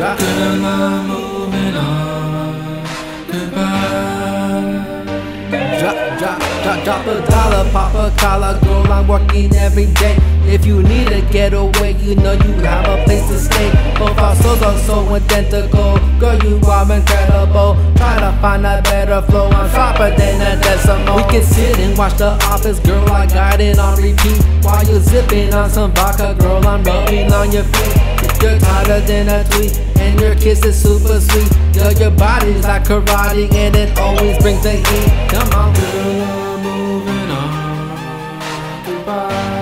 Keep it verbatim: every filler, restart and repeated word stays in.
drop. Girl, I'm moving on. Goodbye. Drop, drop, drop, drop a dollar, pop a collar, girl, I'm working every day. If you need a getaway, you know you have a place to stay. Both our souls are so identical, girl, you are incredible. Try to find a better flow, I'm sharper than a decimal. We can sit and watch The Office, girl, I got it on repeat. While you zipping on some vodka, girl, I'm rubbing on your feet. You're tighter than a tweet, and your kiss is super sweet. Girl, your body's like karate, and it always brings the heat. Come on, Girl, I'm moving on. Goodbye.